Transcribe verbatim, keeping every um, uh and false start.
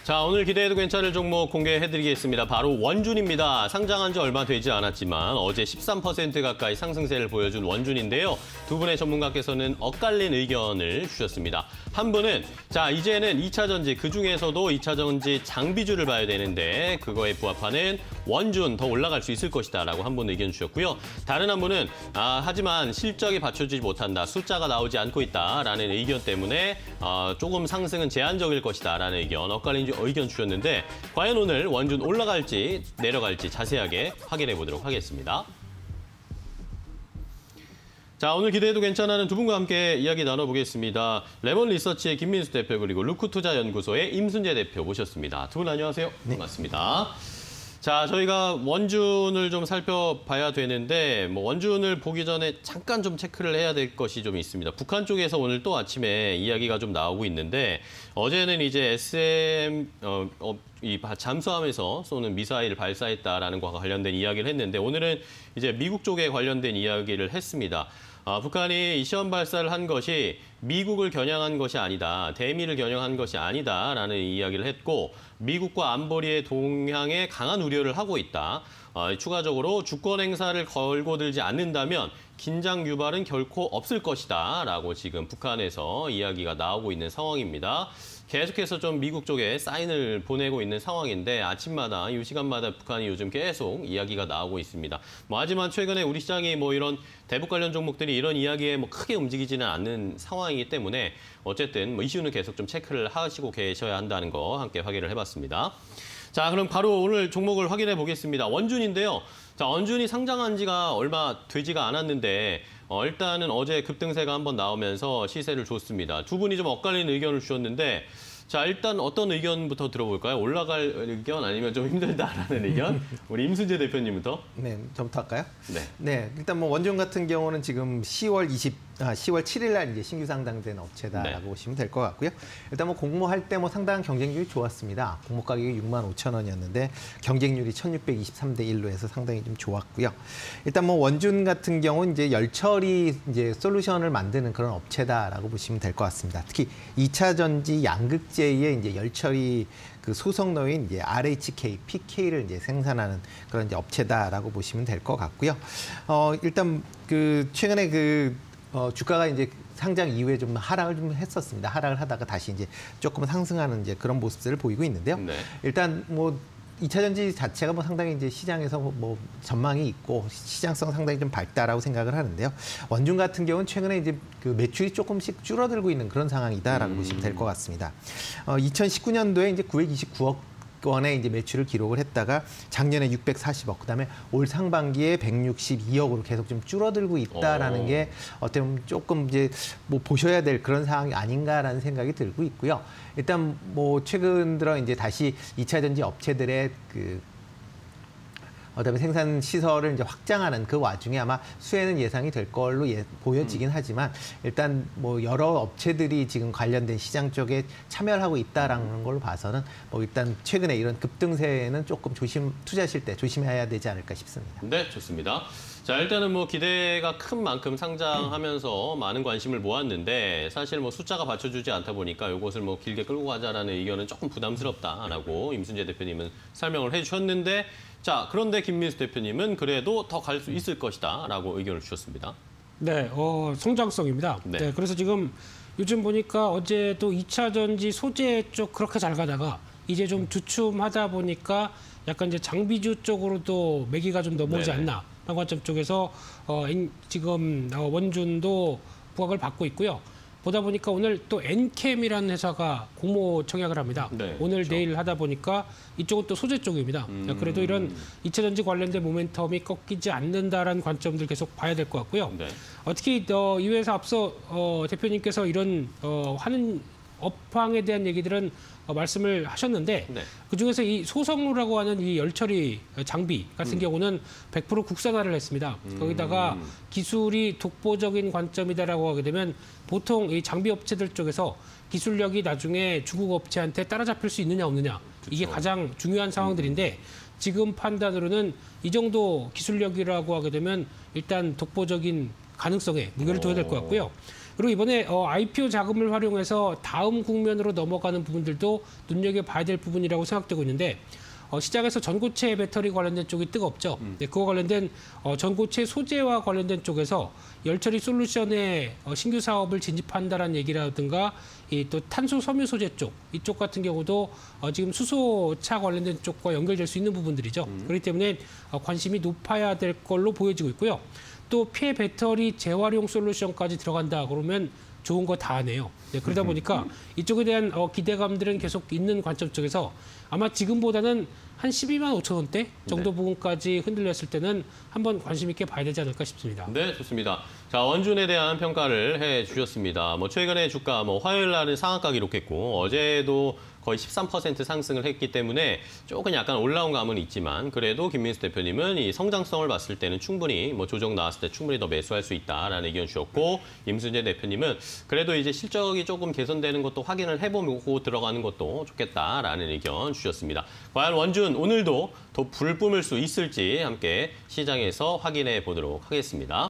자, 오늘 기대해도 괜찮을 종목 공개해드리겠습니다. 바로 원준입니다. 상장한 지 얼마 되지 않았지만 어제 십삼 퍼센트 가까이 상승세를 보여준 원준인데요. 두 분의 전문가께서는 엇갈린 의견을 주셨습니다. 한 분은 자 이제는 이 차 전지, 그중에서도 이 차 전지 장비주를 봐야 되는데 그거에 부합하는 원준 더 올라갈 수 있을 것이다 라고 한 분 의견 주셨고요. 다른 한 분은 아, 하지만 실적이 받쳐주지 못한다, 숫자가 나오지 않고 있다라는 의견 때문에 어, 조금 상승은 제한적일 것이다 라는 의견, 엇갈린 의견 주셨는데 과연 오늘 원준 올라갈지 내려갈지 자세하게 확인해 보도록 하겠습니다. 자, 오늘 기대해도 괜찮아는 두 분과 함께 이야기 나눠보겠습니다. 레몬 리서치의 김민수 대표 그리고 루크투자연구소의 임순재 대표 모셨습니다. 두 분 안녕하세요. 네. 반갑습니다. 자, 저희가 원준을 좀 살펴봐야 되는데 뭐 원준을 보기 전에 잠깐 좀 체크를 해야 될 것이 좀 있습니다. 북한 쪽에서 오늘 또 아침에 이야기가 좀 나오고 있는데 어제는 이제 에스엠 어, 어, 이 잠수함에서 쏘는 미사일을 발사했다라는 것과 관련된 이야기를 했는데 오늘은 이제 미국 쪽에 관련된 이야기를 했습니다. 아, 북한이 이 시험 발사를 한 것이 미국을 겨냥한 것이 아니다, 대미를 겨냥한 것이 아니다라는 이야기를 했고 미국과 안보리의 동향에 강한 우려를 하고 있다. 어, 추가적으로 주권 행사를 걸고 들지 않는다면 긴장 유발은 결코 없을 것이다 라고 지금 북한에서 이야기가 나오고 있는 상황입니다. 계속해서 좀 미국 쪽에 사인을 보내고 있는 상황인데 아침마다 이 시간마다 북한이 요즘 계속 이야기가 나오고 있습니다. 뭐 하지만 최근에 우리 시장이 뭐 이런 대북 관련 종목들이 이런 이야기에 뭐 크게 움직이지는 않는 상황이기 때문에 어쨌든 뭐 이슈는 계속 좀 체크를 하시고 계셔야 한다는 거 함께 확인을 해봤습니다. 자, 그럼 바로 오늘 종목을 확인해 보겠습니다. 원준인데요. 자, 원준이 상장한 지가 얼마 되지가 않았는데 어, 일단은 어제 급등세가 한번 나오면서 시세를 줬습니다. 두 분이 좀 엇갈리는 의견을 주셨는데 자, 일단 어떤 의견부터 들어볼까요? 올라갈 의견 아니면 좀 힘들다라는 의견? 우리 임순재 대표님부터. 네, 저부터 할까요? 네. 네, 일단 뭐 원준 같은 경우는 지금 시월 이십, 아, 시월 칠일 날 이제 신규 상장된 업체다라고 네. 보시면 될 것 같고요. 일단 뭐 공모할 때 뭐 상당한 경쟁률이 좋았습니다. 공모 가격이 육만 오천 원이었는데 경쟁률이 천육백이십삼 대 일로 해서 상당히 좀 좋았고요. 일단 뭐 원준 같은 경우는 이제 열처리 이제 솔루션을 만드는 그런 업체다라고 보시면 될 것 같습니다. 특히 이 차 전지 양극재의 이제 열처리 그 소속노인 이제 알에이치케이, 피케이를 이제 생산하는 그런 이제 업체다라고 보시면 될 것 같고요. 어, 일단 그 최근에 그 어, 주가가 이제 상장 이후에 좀 하락을 좀 했었습니다. 하락을 하다가 다시 이제 조금 상승하는 이제 그런 모습들을 보이고 있는데요. 네. 일단 뭐 이 차 전지 자체가 뭐 상당히 이제 시장에서 뭐 전망이 있고 시장성 상당히 좀 밝다라고 생각을 하는데요. 원준 같은 경우는 최근에 이제 그 매출이 조금씩 줄어들고 있는 그런 상황이다라고 음. 보시면 될 것 같습니다. 어, 이천십구 년도에 이제 구백이십구억 원의 이제 매출을 기록을 했다가 작년에 육백사십억, 그다음에 올 상반기에 백육십이억으로 계속 좀 줄어들고 있다라는 오. 게 어떻게 보면 조금 이제 뭐 보셔야 될 그런 상황이 아닌가라는 생각이 들고 있고요. 일단 뭐 최근 들어 이제 다시 이 차 전지 업체들의 그 그다음에 생산 시설을 이제 확장하는 그 와중에 아마 수혜는 예상이 될 걸로 예, 보여지긴 음. 하지만 일단 뭐 여러 업체들이 지금 관련된 시장 쪽에 참여를 하고 있다라는 걸로 봐서는 뭐 일단 최근에 이런 급등세는 조금 조심 투자하실 때 조심해야 되지 않을까 싶습니다. 네, 좋습니다. 자, 일단은 뭐 기대가 큰 만큼 상장하면서 음. 많은 관심을 모았는데 사실 뭐 숫자가 받쳐주지 않다 보니까 이것을 뭐 길게 끌고 가자라는 의견은 조금 부담스럽다라고 임순재 대표님은 설명을 해주셨는데 자, 그런데 김민수 대표님은 그래도 더 갈 수 있을 것이다라고 의견을 주셨습니다. 네, 어, 성장성입니다. 네. 네, 그래서 지금 요즘 보니까 어제 또 이 차 전지 소재 쪽 그렇게 잘 가다가 이제 좀 주춤하다 보니까 약간 이제 장비주 쪽으로도 매기가 좀 넘어오지 네네. 않나 라는 관점 쪽에서 어, 지금 원준도 부각을 받고 있고요. 보다 보니까 오늘 또 엔캠이라는 회사가 공모 청약을 합니다. 네, 오늘 그렇죠. 내일 하다 보니까 이쪽은 또 소재 쪽입니다. 음. 그래도 이런 이 차 전지 관련된 모멘텀이 꺾이지 않는다라는 관점들 계속 봐야 될 것 같고요. 네. 어, 특히 어, 이 회사 앞서 어, 대표님께서 이런 어, 하는 업황에 대한 얘기들은 어, 말씀을 하셨는데 네. 그중에서 이 소성루라고 하는 이 열처리 장비 같은 음. 경우는 백 퍼센트 국산화를 했습니다. 음. 거기다가 기술이 독보적인 관점이다라고 하게 되면 보통 이 장비 업체들 쪽에서 기술력이 나중에 중국 업체한테 따라잡힐 수 있느냐 없느냐 그쵸. 이게 가장 중요한 상황들인데 지금 판단으로는 이 정도 기술력이라고 하게 되면 일단 독보적인 가능성에 무게를 둬야 될 것 같고요. 그리고 이번에 어, 아이피오 자금을 활용해서 다음 국면으로 넘어가는 부분들도 눈여겨봐야 될 부분이라고 생각되고 있는데 어, 시장에서 전고체 배터리 관련된 쪽이 뜨겁죠. 음. 네, 그와 관련된 어, 전고체 소재와 관련된 쪽에서 열처리 솔루션의 어, 신규 사업을 진입한다라는 얘기라든가 이 또 탄소 섬유 소재 쪽 이쪽 같은 경우도 어, 지금 수소차 관련된 쪽과 연결될 수 있는 부분들이죠. 음. 그렇기 때문에 어, 관심이 높아야 될 걸로 보여지고 있고요. 또 폐 배터리 재활용 솔루션까지 들어간다 그러면 좋은 거 다 하네요. 네, 그러다 보니까 이쪽에 대한 어, 기대감들은 계속 있는 관점 쪽에서 아마 지금보다는 한 십이만 오천 원대 정도 네. 부분까지 흔들렸을 때는 한번 관심 있게 봐야 되지 않을까 싶습니다. 네, 좋습니다. 자, 원준에 대한 평가를 해 주셨습니다. 뭐 최근에 주가 뭐 화요일 날은 상한가 기록했고 어제도 거의 십삼 퍼센트 상승을 했기 때문에 조금 약간 올라온 감은 있지만 그래도 김민수 대표님은 이 성장성을 봤을 때는 충분히 뭐 조정 나왔을 때 충분히 더 매수할 수 있다라는 의견 주셨고 임순재 대표님은 그래도 이제 실적이 조금 개선되는 것도 확인을 해보고 들어가는 것도 좋겠다라는 의견 주셨습니다. 과연 원준 오늘도 더 불을 뿜을 수 있을지 함께 시장에서 확인해 보도록 하겠습니다.